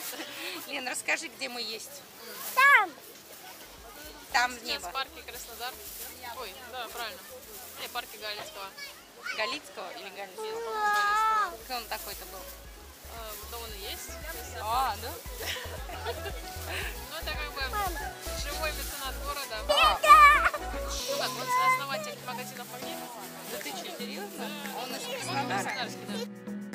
Лен, расскажи, где мы есть. Там. Там в небо. В парке Краснодар. Ой, да, правильно. Не, парке Галицкого. Галицкого или Галицкого? Нет, по-моему, Галицкого. Кто он такой-то был? Да он и есть. А, да? Ну, это как бы живой меценат города. Ну как, он основатель магазинов «Магнит». Да ты что, серьезно? Он из Он Краснодара? краснодарский, да.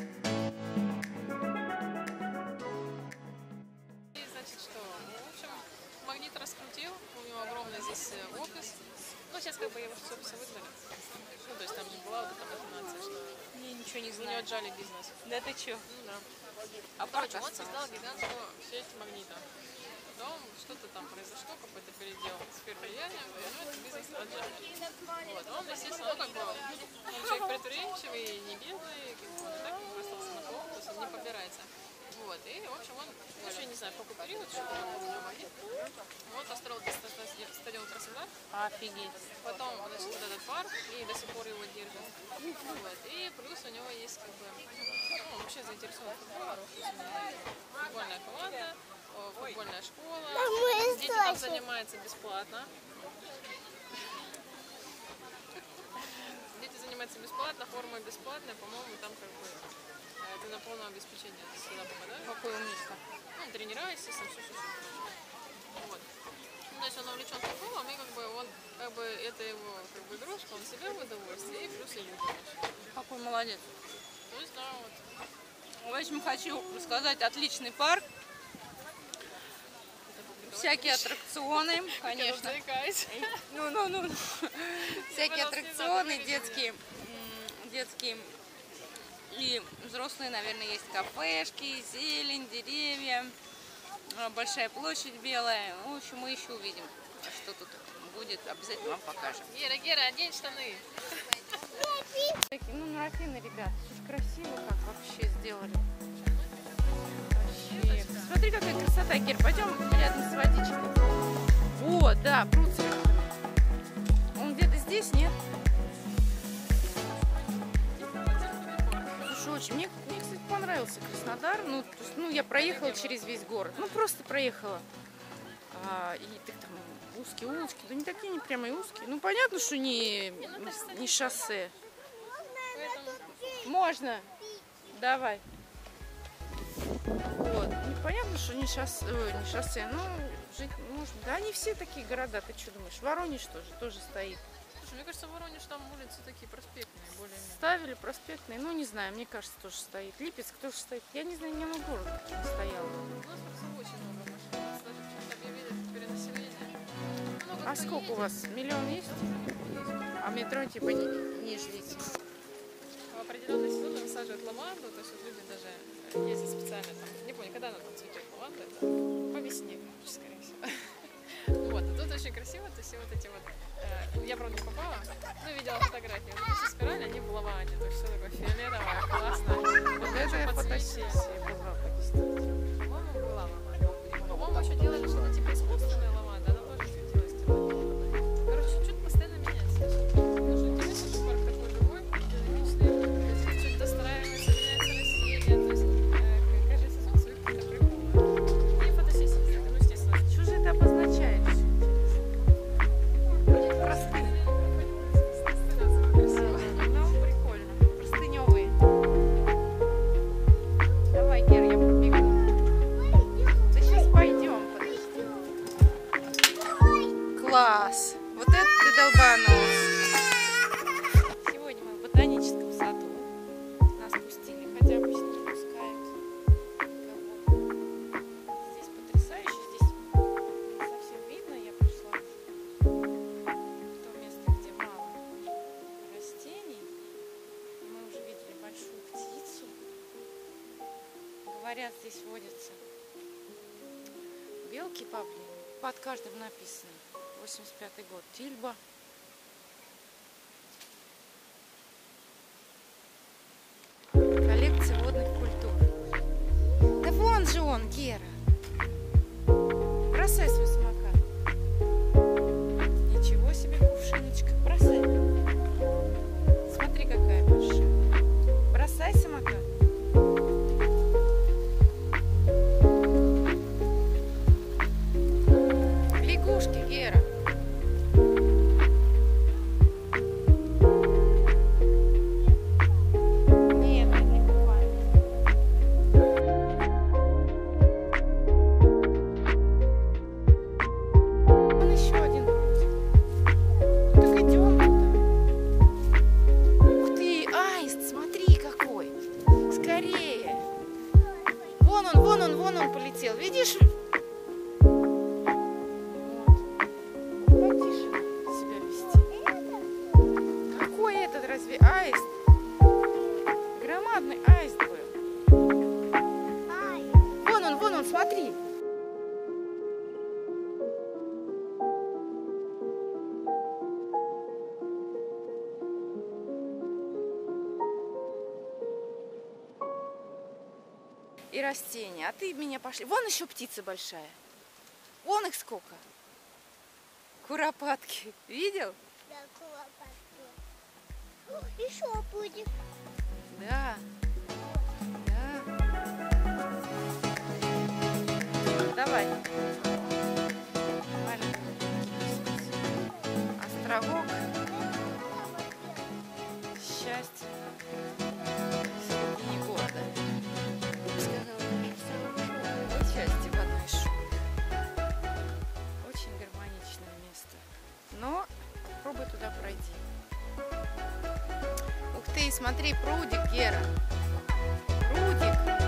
И, значит, что? В общем, «Магнит» раскрутил, у него огромный здесь офис. Ну, сейчас как бы его с офиса выгнали. Ну, то есть там же была вот эта махинация, что Я ничего не у него знаю. отжали бизнес. Да ты что? Ну, да. А Короче, парк он создал остался. гигантскую сеть «Магнита». Потом что-то там произошло, какой-то передел сфер влияния, и этот бизнес отжали. Вот. Он, естественно, ну, как бы, он человек предприимчивый, не бедный, как бы, он и так как бы остался на плохо, то есть он не побирается. Вот. И, в общем, он, еще не знаю, в какой период, что там был у него «Магнит», он построил стадион «Краснодар». Офигеть. Потом, значит, вот этот парк, и до сих пор его держат. Вот. И плюс у него есть, как бы, ну, он вообще заинтересован в футболе, то есть у него футбольная команда, футбольная школа, дети там занимаются бесплатно. Дети занимаются бесплатно, форма бесплатная, по-моему, там как бы ты на полное обеспечение сюда попадаешь. Какой умница. Ну, тренера, естественно, все. Вот. Ну, то есть он увлечен футболом, и как бы он, как бы, это его как бы игрушка, он себе в удовольствие, и плюс и людям. Какой молодец. То есть, да, вот. В общем, хочу сказать, отличный парк. Всякие аттракционы, конечно. Ну. Всякие аттракционы, детские и взрослые, наверное, есть кафешки, зелень, деревья, большая площадь белая. В общем, мы еще увидим, что тут будет. Обязательно вам покажем. Гера, одень штаны. Ну, марафины, ребят, слушай, красиво как вообще сделали. Вообще. Смотри, какая красота, Гер, пойдем рядом с водичкой. О, да, пруд с рыбками. Он где-то здесь, нет? Слушай, очень. Мне, кстати, понравился Краснодар. Ну, то есть, я проехала через весь город. Ну, просто проехала. И так там узкие улочки. Да не такие, не прямо и узкие. Ну, понятно, что не шоссе. Можно? Давай. Вот. Понятно, что не шоссе, но жить можно. Да, они все такие города, ты что думаешь? Воронеж тоже стоит. Слушай, мне кажется, в Воронеж там улицы такие проспектные, более-менее. Ставили проспектные, ну не знаю, мне кажется, тоже стоит. Липецк тоже стоит. Я не знаю, ни одного города не стоял. У нас просто очень много машин. У нас даже почему-то объявили перенаселение. А сколько у вас? Миллион есть? А метро типа не ждите. В определенные сезоны высаживают лаванду, то есть вот люди даже ездят специально там, не помню, когда она там цветет, лаванда, это по весне, скорее всего. Вот, и тут очень красиво, то есть вот эти вот, я правда не попала, но видела фотографии, вот эти спирали, они в лаванде, то есть все такое фиолетовое, классно. Вот это фотосессия была по действительно. По-моему, была лаванда. По-моему, еще делали что-то типа искусственная лаванда, она тоже светилась. Короче, что-то постоянно меняется. Даже интересно, что парк такой живой, динамичный, чуть достраивается, меняется растения, то есть каждый сезон свои какие-то приколы. И фотосессии, кстати, ну, естественно. Что же это обозначает? Простыни. Ну, прикольно. Простыневые. Давай, Гер, я побегу. Да сейчас пойдем, подожди. Класс! Вот это ты долбанулся. Сегодня мы в ботаническом саду. Нас пустили, хотя обычно не пускают никого. Здесь потрясающе, здесь не совсем видно, я пришла в то место, где мало растений. И мы уже видели большую птицу. Говорят, здесь водятся белки, павлины. Под каждым написано 85-й год. Тильба. Коллекция водных культур. Да вон же он, Гера. Бросай свой самокат. Ничего себе кувшиночка. Бросай. Смотри, какая большая. Бросай самокат. смотри. И растения. А ты меня пошли. Вон еще птица большая. Вон их сколько. Куропатки. Видел? Да, куропатки. Еще будет. Да. Да. Давай. Маленький островок счастья в середине города. Вот счастье в одной шубе. Очень гармоничное место. Но попробуй туда пройти. Ух ты, смотри, прудик, Гера. Прудик.